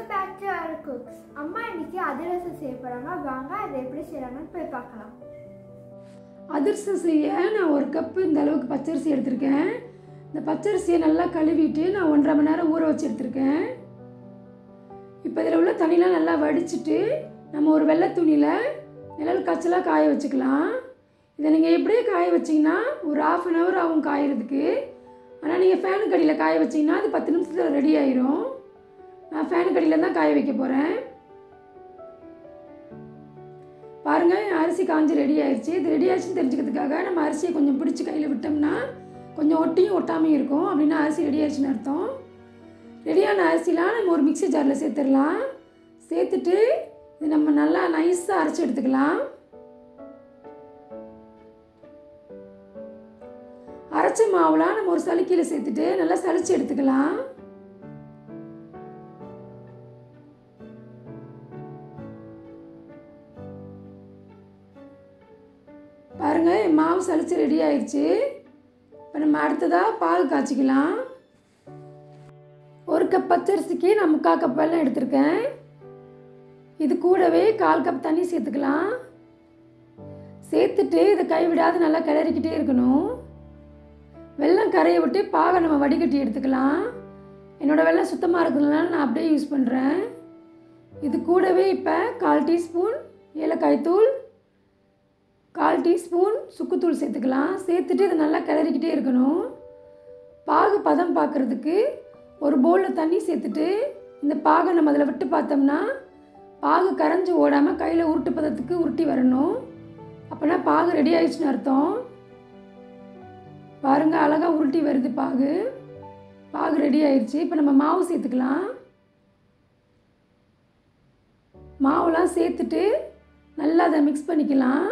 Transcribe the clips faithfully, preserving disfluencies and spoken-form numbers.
Welcome back to our cooks. அம்மா இன்னைக்கு அதிரசம் செய்ய போறாங்க. வாங்க அதை எப்படி செய்யறாங்கன்னு போய் பார்க்கலாம். அதிரசம் செய்ய நான் ஒரு கப் இந்த அளவுக்கு பச்சரிசி எடுத்துர்க்கேன். இந்த பச்சரிசியை நல்லா கழுவிட்டு நான் ஒன்றரை மணி நேரம் ஊற வச்சு எடுத்துர்க்கேன். இப்போ இதில் உள்ள தண்ணிலாம் நல்லா வடிச்சிட்டு நம்ம ஒரு வெள்ளை துணியில் நிழல் காய்ச்சலாக காய வச்சுக்கலாம். இதை நீங்கள் எப்படியே காய வச்சிங்கன்னா ஒரு ஆஃப் அன் ஹவர் ஆகும் காயறதுக்கு. ஆனால் நீங்கள் ஃபேனுக்கு அடியில் காய வச்சிங்கன்னா அது பத்து நிமிஷத்தில் ரெடி ஆயிரும். நான் ஃபேனுக்கு அடியில் தான் காய வைக்க போகிறேன். பாருங்கள், அரிசி காஞ்சி ரெடி ஆயிடுச்சு. இது ரெடி ஆயிடுச்சுன்னு தெரிஞ்சுக்கிறதுக்காக நம்ம அரிசியை கொஞ்சம் பிடிச்சி கையில் விட்டோம்னா கொஞ்சம் ஒட்டியும் ஒட்டாமையும் இருக்கும். அப்படின்னா அரிசி ரெடி ஆயிடுச்சுன்னு அர்த்தம். ரெடியான அரிசிலாம் நம்ம ஒரு மிக்ஸி ஜாரில் சேர்த்துடலாம். சேர்த்துட்டு இது நம்ம நல்லா நைஸாக அரைச்சி எடுத்துக்கலாம். அரைச்ச மாவுலாம் நம்ம ஒரு சலிக்கையில் சேர்த்துட்டு நல்லா சலிச்சு எடுத்துக்கலாம். பாருங்கள், மாவு சலிச்சு ரெடி ஆயிடுச்சு. இப்போ நம்ம அடுத்ததாக பாகு காய்ச்சிக்கலாம். ஒரு கப் பச்சரிசிக்கு நான் முக்கால் கப் வெல்லம் எடுத்திருக்கேன். இது கூடவே கால் கப் தண்ணி சேர்த்துக்கலாம். சேர்த்துட்டு இதை கைவிடாது நல்லா கிளறிக்கிட்டே இருக்கணும். வெல்லம் கரையை விட்டு பாகை நம்ம வடிகட்டி எடுத்துக்கலாம். என்னோடய வெல்லம் சுத்தமாக இருக்கிறதுனால நான் அப்படியே யூஸ் பண்ணுறேன். இது கூடவே இப்போ கால் டீஸ்பூன் ஏலக்காய் தூள், கால் டீஸ்பூன் சுக்குத்தூள் சேர்த்துக்கலாம். சேர்த்துட்டு இதை நல்லா கிளறிக்கிட்டே இருக்கணும். பாகு பதம் பார்க்குறதுக்கு ஒரு பவுலில் தண்ணி சேர்த்துட்டு இந்த பாகை நம்ம அதில் விட்டு பார்த்தோம்னா பாகு கரைஞ்சி ஓடாமல் கையில் உருட்டு பதத்துக்கு உருட்டி வரணும். அப்போனா பாகு ரெடி ஆயிடுச்சுன்னு அர்த்தம். பாருங்கள், அழகாக உருட்டி வருது பாகு. பாகு ரெடி ஆயிடுச்சு. இப்போ நம்ம மாவு சேர்த்துக்கலாம். மாவுலாம் சேர்த்துட்டு நல்லா அதை மிக்ஸ் பண்ணிக்கலாம்.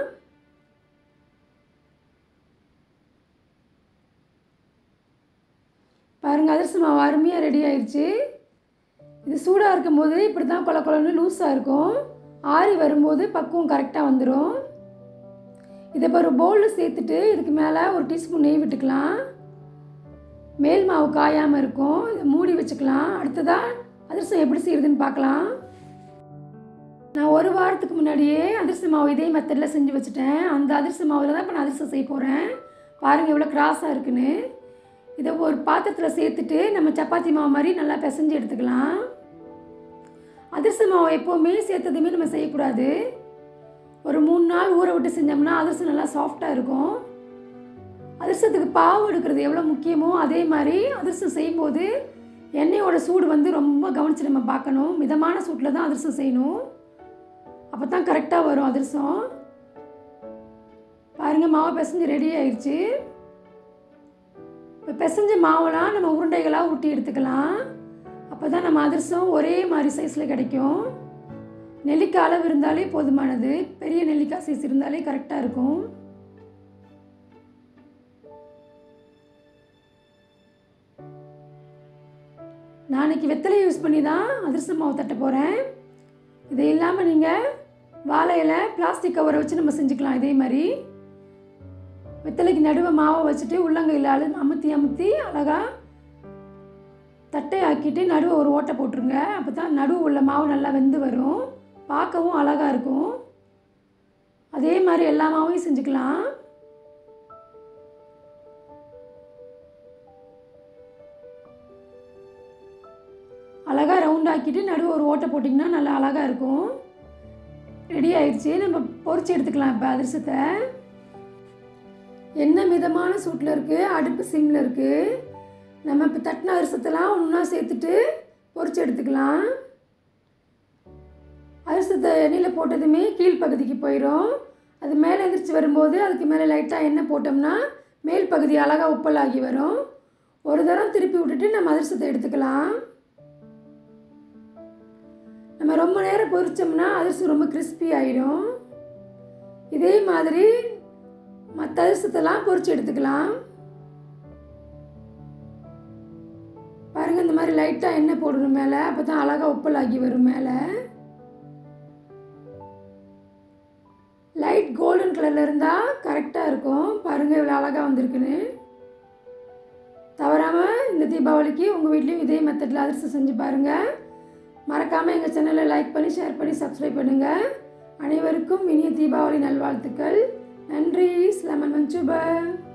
பாருங்கள், அதிரச மாவு அருமையாக ரெடி ஆயிடுச்சு. இது சூடாக இருக்கும்போது இப்படி தான் கொல கொலன்னு லூஸாக இருக்கும். ஆறி வரும்போது பக்குவம் கரெக்டாக வந்துடும். இதை இப்போ ஒரு பவுலில் சேர்த்துட்டு இதுக்கு மேலே ஒரு டீஸ்பூன் நெய் விட்டுக்கலாம். மேல் மாவு காயாமல் இருக்கும். இதை மூடி வச்சுக்கலாம். அடுத்ததாக அதிரசம் எப்படி செய்யுதுன்னு பார்க்கலாம். நான் ஒரு வாரத்துக்கு முன்னாடியே அதிரச மாவு இதே மெத்தடில் செஞ்சு வச்சுட்டேன். அந்த அதிரச மாவில் தான் இப்போ நான் அதிரசம் செய்ய போகிறேன். பாருங்கள் எவ்வளோ கிராஸாக இருக்குன்னு. இதை ஒரு பாத்திரத்தில் சேர்த்துட்டு நம்ம சப்பாத்தி மாவு மாதிரி நல்லா பிசைஞ்சு எடுத்துக்கலாம். அதிரச மாவு எப்போவுமே சேர்த்ததுமே நம்ம செய்யக்கூடாது. ஒரு மூணு நாள் ஊற விட்டு செஞ்சோம்னா அதிரசம் நல்லா சாஃப்டாக இருக்கும். அதிரசத்துக்கு பாவு எடுக்கிறது எவ்வளோ முக்கியமோ அதே மாதிரி அதிரசம் செய்யும்போது எண்ணெயோட சூடு வந்து ரொம்ப கவனித்து நம்ம பார்க்கணும். மிதமான சூட்டில் தான் அதிரசம் செய்யணும். அப்போ தான் கரெக்டாக வரும் அதிரசம். பாருங்கள், மாவு பிசைஞ்சு ரெடி ஆயிடுச்சு. இப்போ பிசைஞ்ச மாவெல்லாம் நம்ம உருண்டைகளாக ஊட்டி எடுத்துக்கலாம். அப்போ தான் நம்ம அதிரசம் ஒரே மாதிரி சைஸில் கிடைக்கும். நெல்லிக்காய் அளவு இருந்தாலே போதுமானது. பெரிய நெல்லிக்காய் சைஸ் இருந்தாலே கரெக்டாக இருக்கும். நான் இன்னைக்கு வெத்தலை யூஸ் பண்ணி தான் அதிரச மாவு தட்ட போகிறேன். இது இல்லாமல் நீங்கள் வாழை இலை பிளாஸ்டிக் கவரை வச்சு நம்ம செஞ்சுக்கலாம். இதே மாதிரி வெத்தலைக்கு நடுவை மாவை வச்சுட்டு உள்ளங்கையில் அழு அமுத்தி அமுத்தி அழகாக தட்டை ஆக்கிட்டு நடுவை ஒரு ஓட்டை போட்டுருங்க. அப்போ தான் நடுவு உள்ள மாவு நல்லா வெந்து வரும். பார்க்கவும் அழகாக இருக்கும். அதே மாதிரி எல்லா மாவையும் செஞ்சுக்கலாம். அழகாக ரவுண்ட் ஆக்கிட்டு நடுவு ஒரு ஓட்டை போட்டிங்கன்னா நல்லா அழகாக இருக்கும். ரெடி ஆயிடுச்சு. நம்ம பொரிச்சு எடுத்துக்கலாம். இப்போ அதிரசத்தை எண்ணெய் மிதமான சூட்டில் இருக்குது, அடுப்பு சிம்மில் இருக்குது. நம்ம இப்போ தட்டின அதிரசத்தெல்லாம் ஒன்றா சேர்த்துட்டு பொரிச்சு எடுத்துக்கலாம். அதிரசத்தை எண்ணெயில் போட்டதுமே கீழ்ப்பகுதிக்கு போயிடும். அது மேலே எந்திரிச்சு வரும்போது அதுக்கு மேலே லைட்டாக எண்ணெய் போட்டோம்னா மேல் பகுதி அழகாக உப்பலாகி வரும். ஒரு தரம் திருப்பி விட்டுட்டு நம்ம அதிரசத்தை எடுத்துக்கலாம். நம்ம ரொம்ப நேரம் பொரிச்சோம்னா அதிரசம் ரொம்ப கிறிஸ்பி ஆகிடும். இதே மாதிரி மற்ற அதிரசத்தெல்லாம் பொரிச்சு எடுத்துக்கலாம். பாருங்கள், இந்த மாதிரி லைட்டாக எண்ணெய் போடணும் மேலே. அப்போ தான் அழகாக உப்பலாகி வரும். மேலே லைட் கோல்டன் கலரில் இருந்தால் கரெக்டாக இருக்கும். பாருங்கள் இவ்வளோ அழகாக வந்திருக்குன்னு. தவறாமல் இந்த தீபாவளிக்கு உங்கள் வீட்லேயும் இதே மெத்தடில் அதிரசம் செஞ்சு பாருங்கள். மறக்காமல் எங்கள் சேனலை லைக் பண்ணி ஷேர் பண்ணி சப்ஸ்கிரைப் பண்ணுங்கள். அனைவருக்கும் இனிய தீபாவளி நல்வாழ்த்துக்கள். நன்றி. லெமன் மஞ்சுபா.